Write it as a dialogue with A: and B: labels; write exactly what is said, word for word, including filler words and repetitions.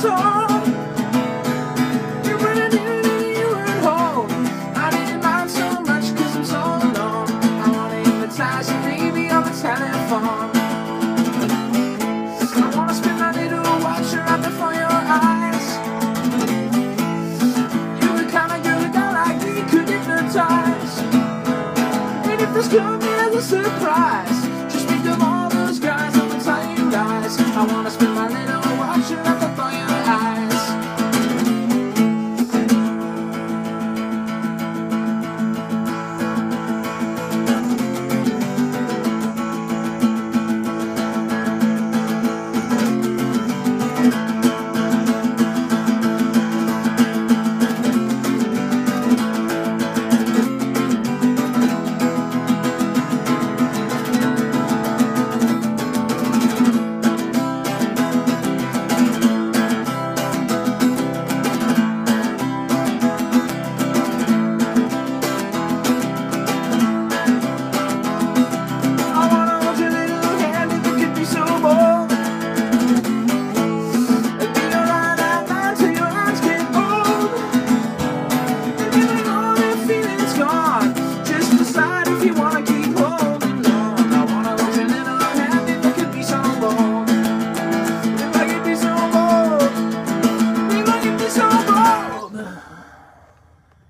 A: was home. You weren't in and you weren't home. I didn't mind so much cause I'm so alone. I wanna hypnotize you, baby, on the telephone. I wanna spend my little watch right before your eyes. You're the kind of girl a guy like me could hypnotize. And if this comes as a surprise,